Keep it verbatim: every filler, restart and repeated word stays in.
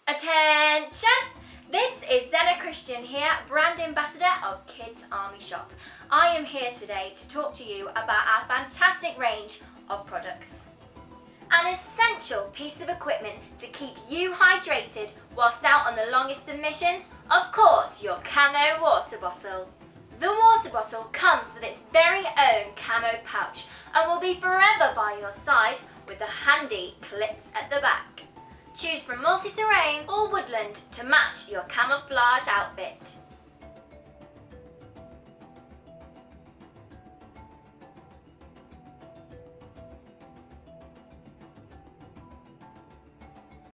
Attention! This is Zena Christian here, brand ambassador of Kids Army Shop. I am here today to talk to you about our fantastic range of products. An essential piece of equipment to keep you hydrated whilst out on the longest of missions, of course, your camo water bottle. The water bottle comes with its very own camo pouch and will be forever by your side with the handy clips at the back. Choose from multi-terrain or woodland to match your camouflage outfit.